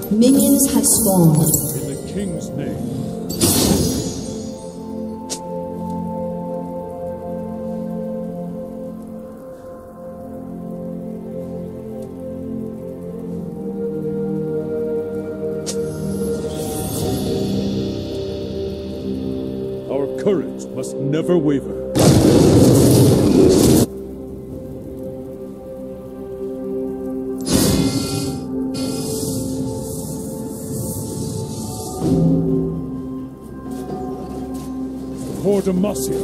Minions have spawned. In the king's name. Our courage must never waver. For Demacia.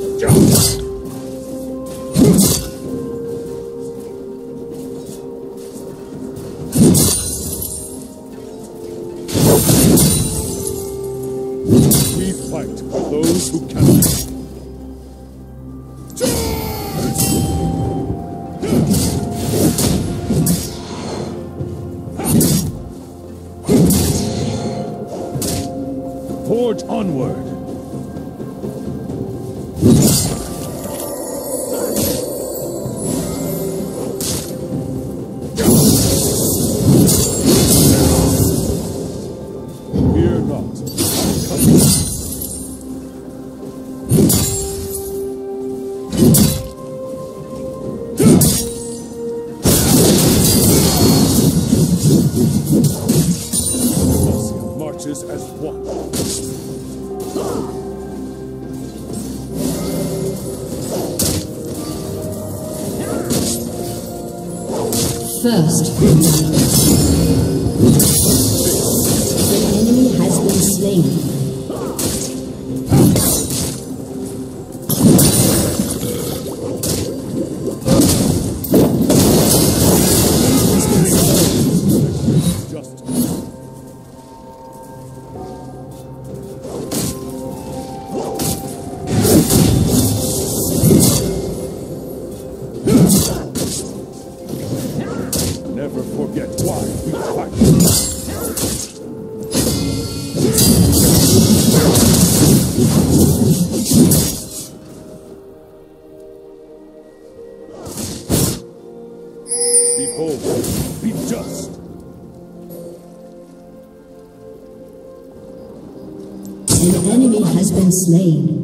We fight for those who cannot. Forge onward. Fear not. I'm coming. Demacia marches as one. First, the enemy has been slain. Never forget why we fight. Be bold, be just. An enemy has been slain.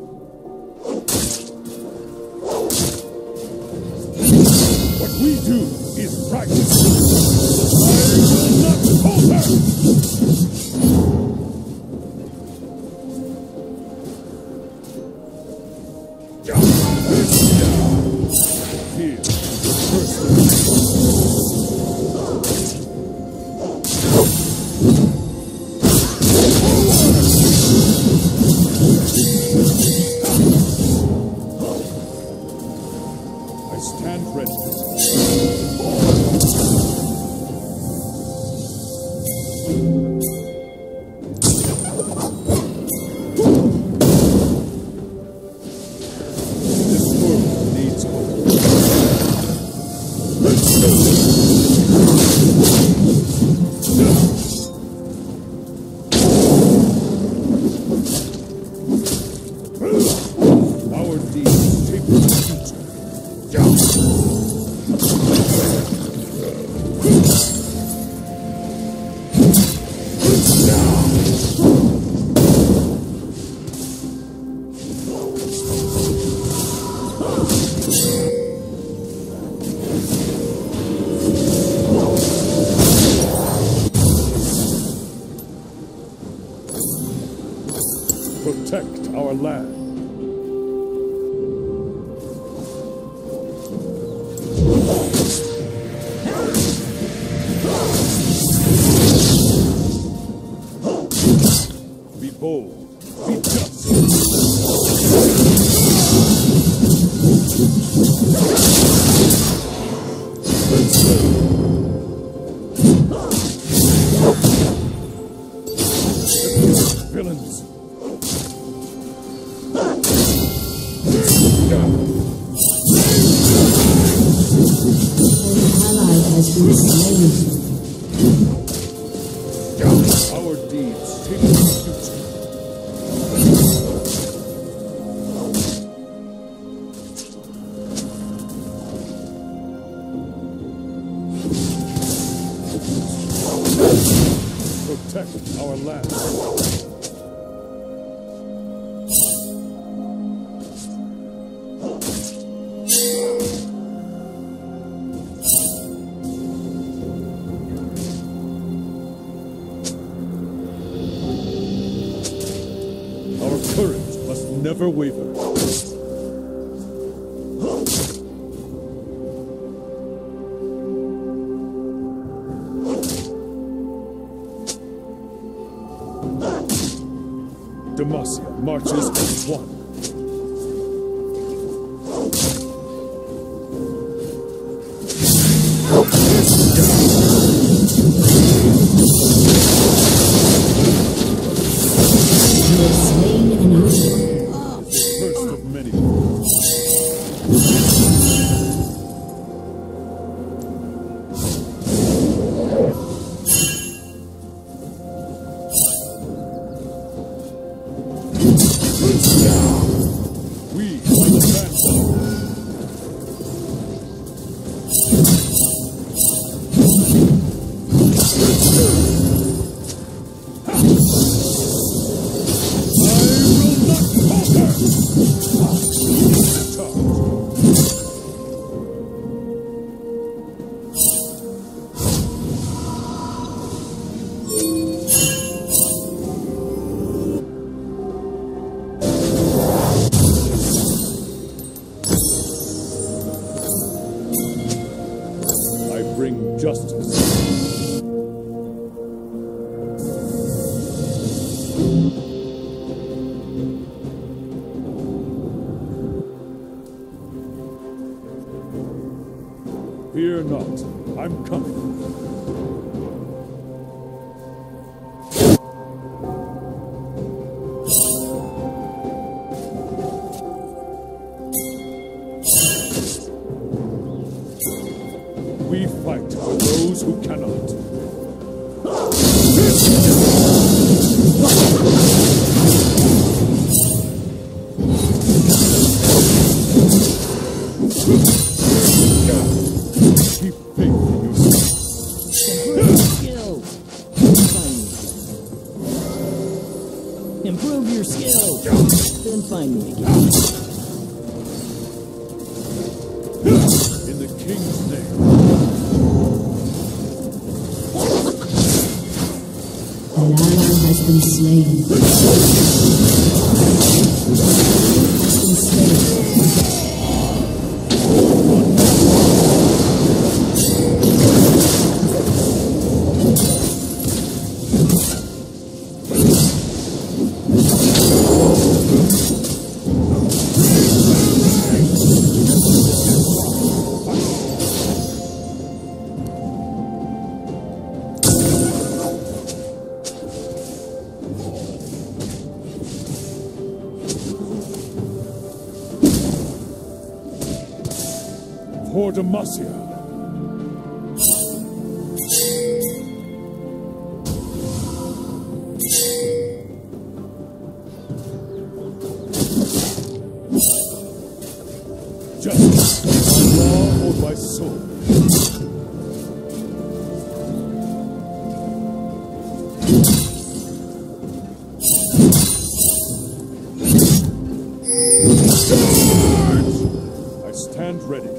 What we do is right. I will not falter. Here, I stand ready. This world needs hope. Our deeds shape the future. Protect our land. Be bold, be just. Villains. An ally has been slain. Our deeds shape the future. Protect our land. Our courage must never waver. Demacia marches as one. You have slain an enemy. First of many. We are the Phantom. I bring justice. Fear not, I'm coming. We fight for those who cannot. Keep faith in yourself. Improve your skills. Then find me again. In the King's name. An ally has been slain. Has been slain. For Demacia. Justice, by law or by sword. I stand ready.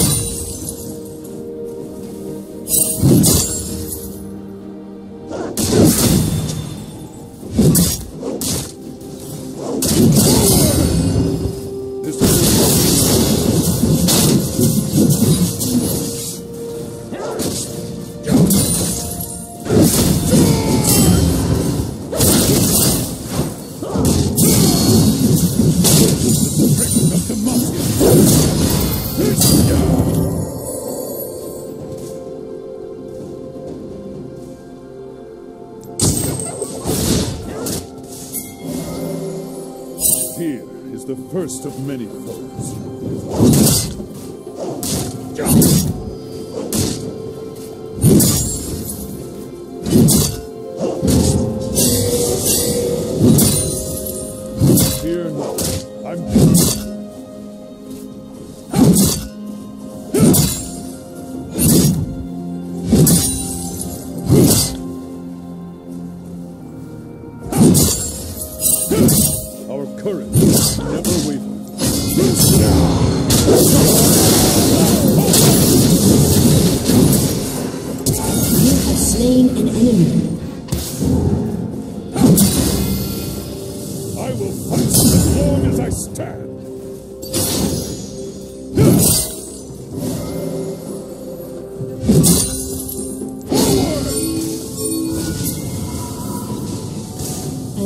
Fear is the first of many foes. Fear not, I'm coming.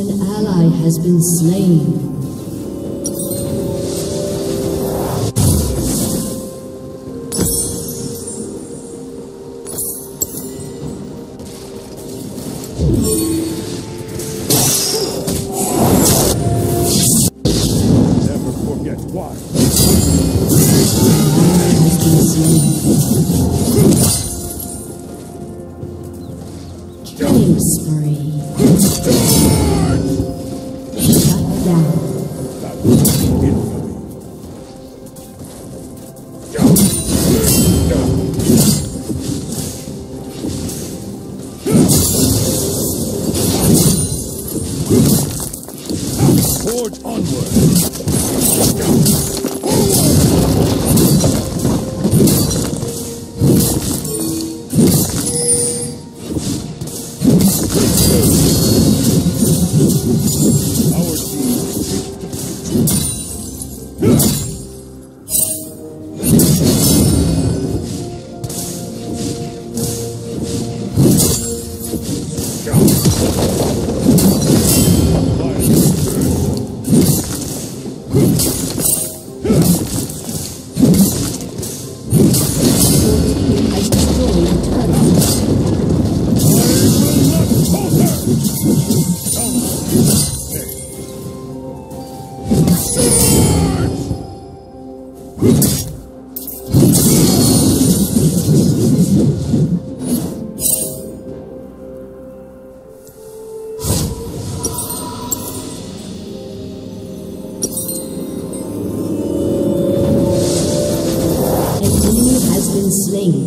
An ally has been slain. Never forget why. Has been slain. Killing spree. Shut down. That was infamy. Forge onward. Our team reached the future. Has destroyed a turret. An enemy has been slain.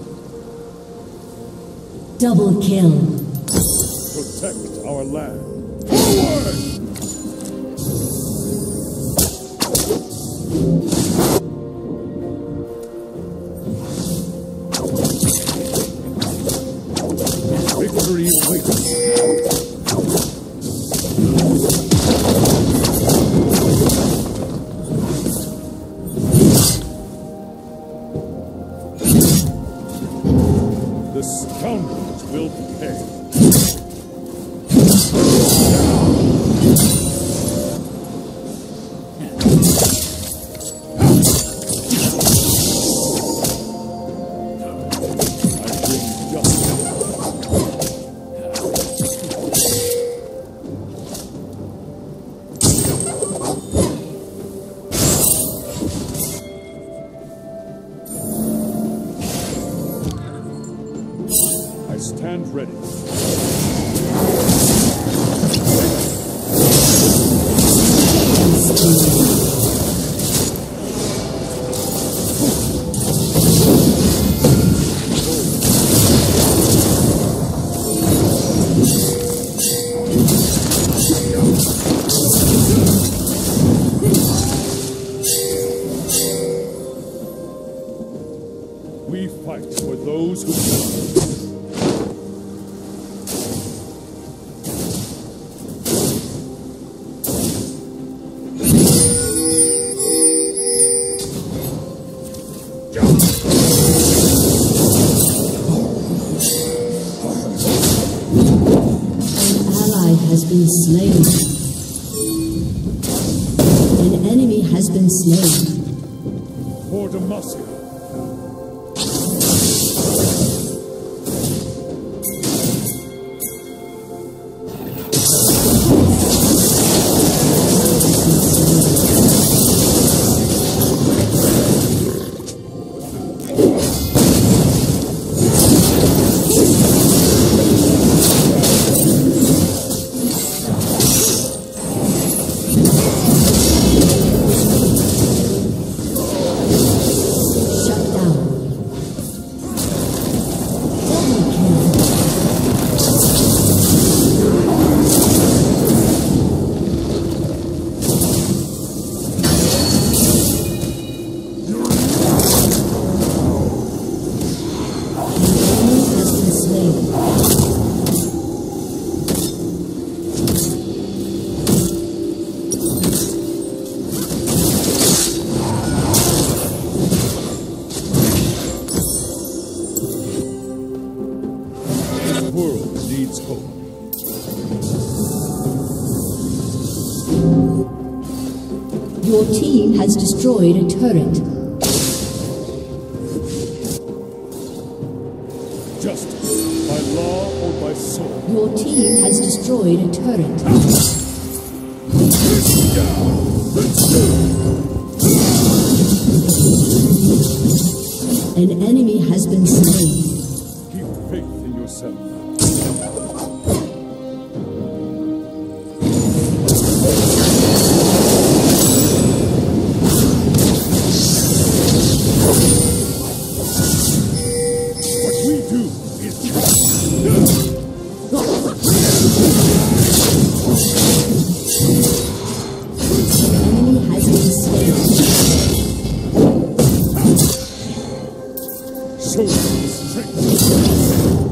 Double kill. Protect our land. Forward! Victory awaits. The scoundrels will pay. I bring justice. I stand ready. We fight for those who love. An ally has been slain. An enemy has been slain. For Demacia. Shut down. Double kill. An enemy has been slain. The world needs hope. Your team has destroyed a turret. Justice, by law or by sword. Your team has destroyed a turret. An enemy has been slain. Keep faith in yourself. What we do is Enemy has been slain. show your strength.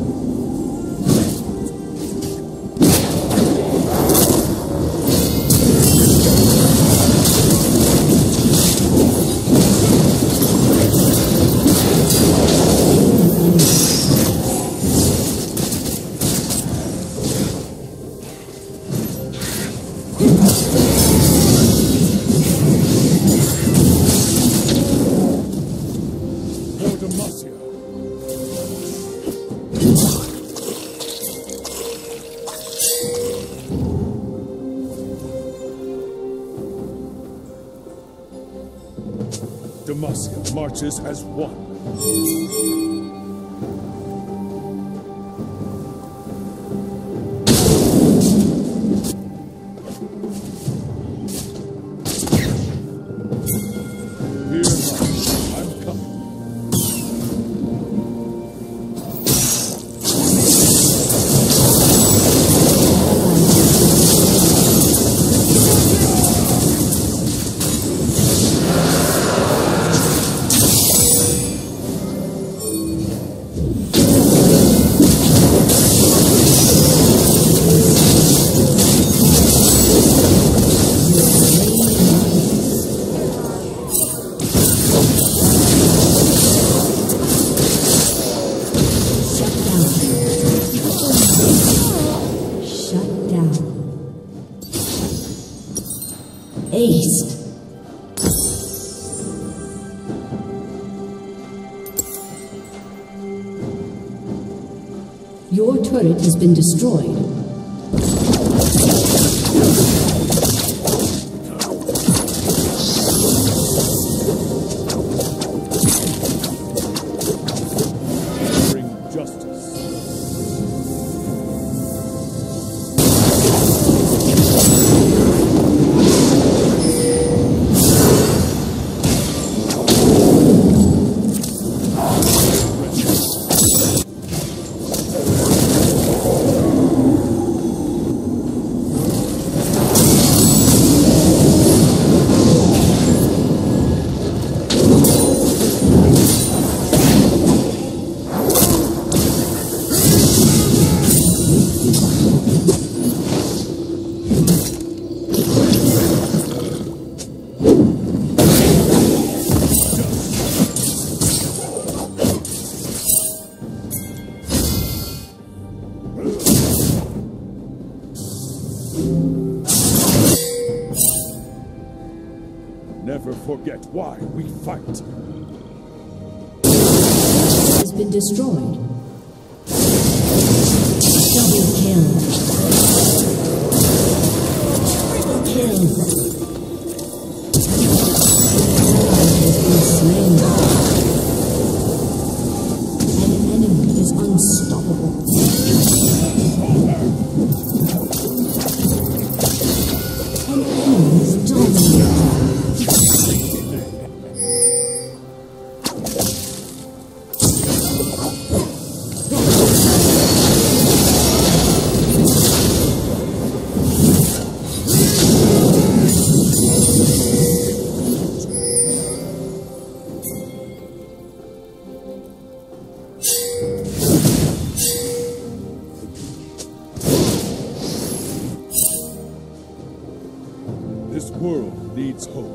For Demacia. Demacia marches as one. Fear not, I'm coming. Shut down. Ace. Your turret has been destroyed. Bring justice. Never forget why we fight. Has been destroyed. Double kill. Triple kill. Has been slain. An enemy is unstoppable. An enemy is dominated. This world needs hope.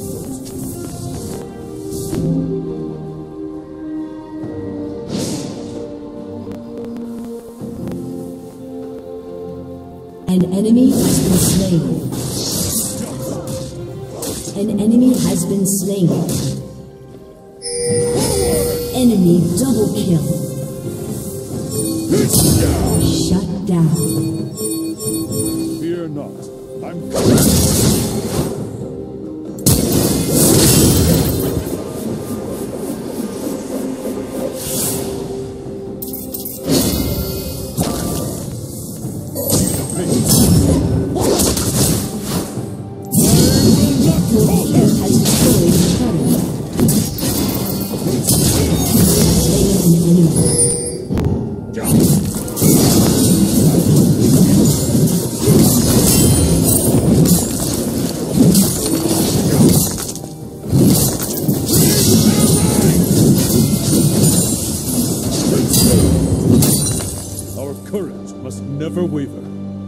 foot. An enemy has been slain. An enemy has been slain. Enemy double kill. Shut down. Fear not. I'm Our courage must never waver.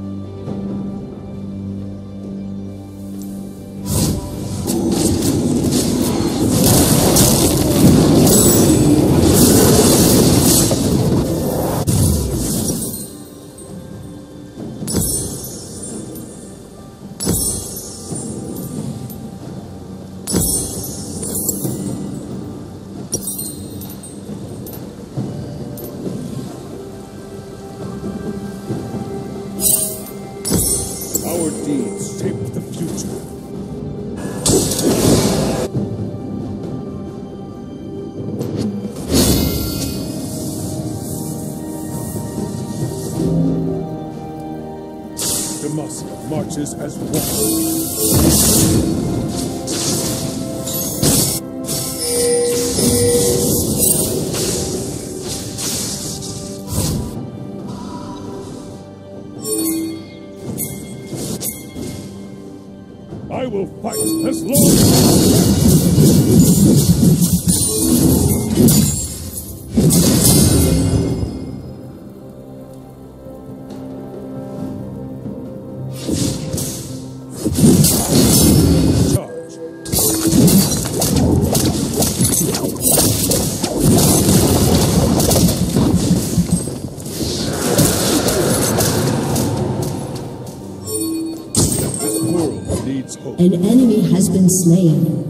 Our deeds shape the future. Demacia marches as one. I will fight as long charge. This world needs hope. An enemy has been slain.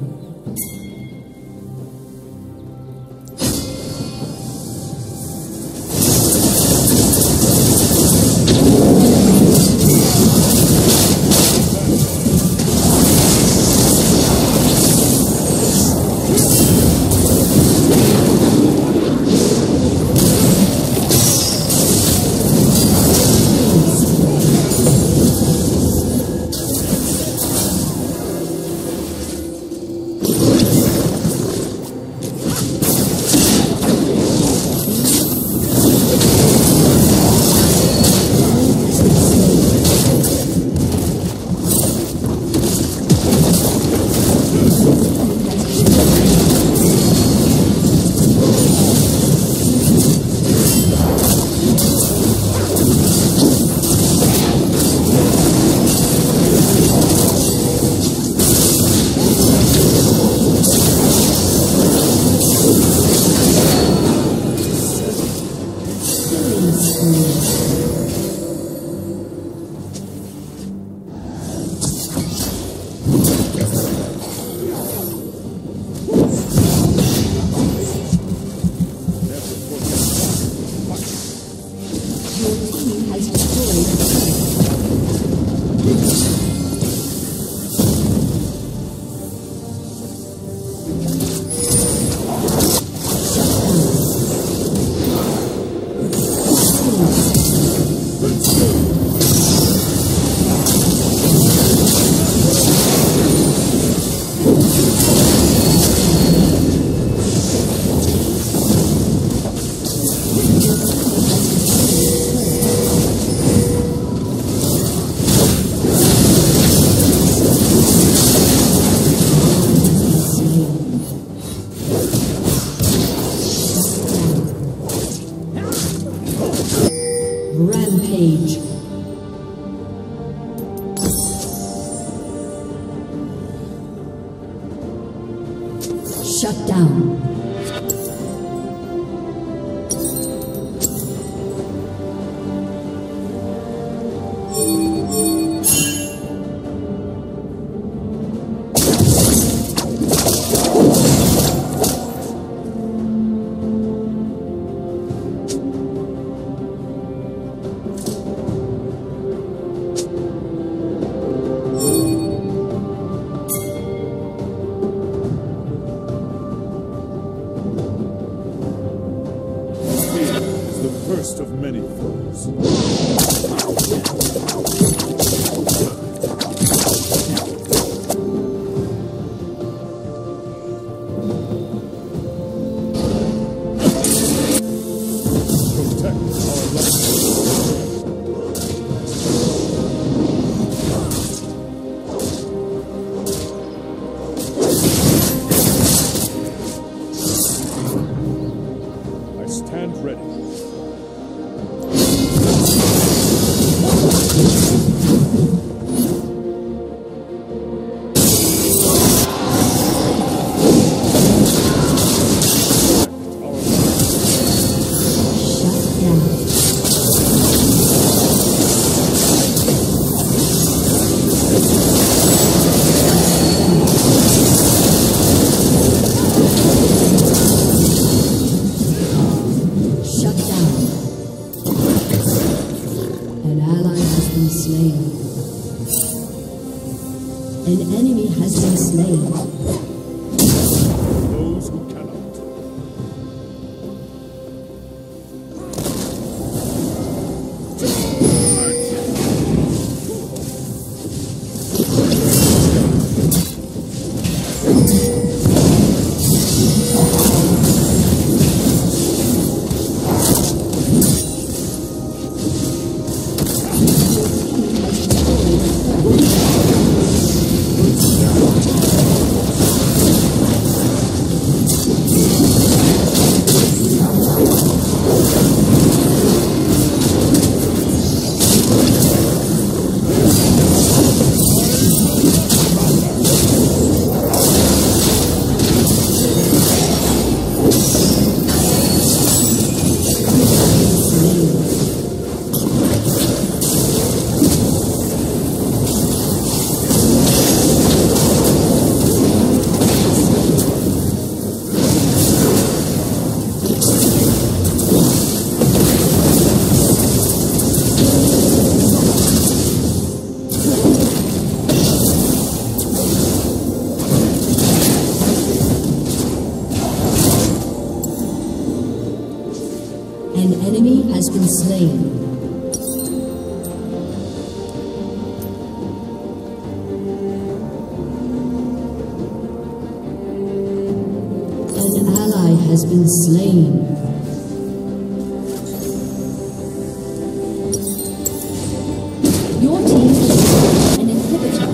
Shut down. First of many foes. Protect our land. I stand ready. An enemy has been slain. Those who cannot. An enemy has been slain. An ally has been slain. Your team has an inhibitor.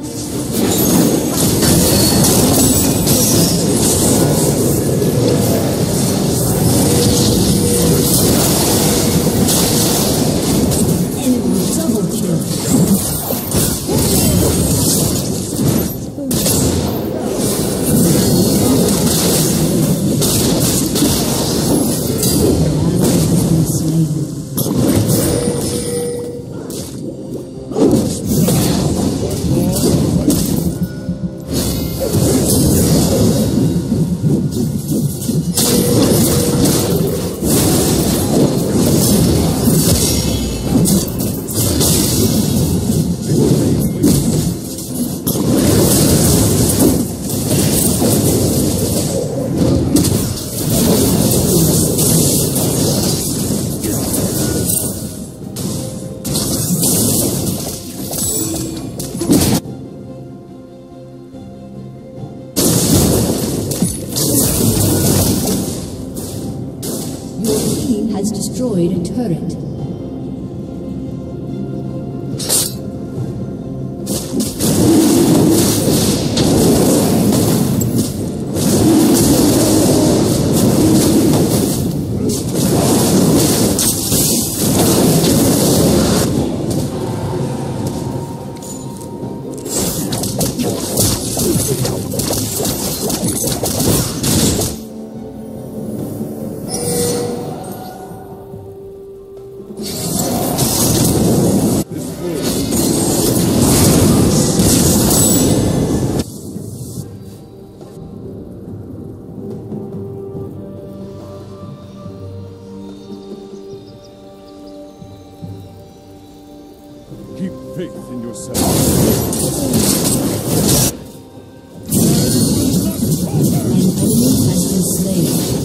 Has destroyed a turret. yourself. An enemy has been slain.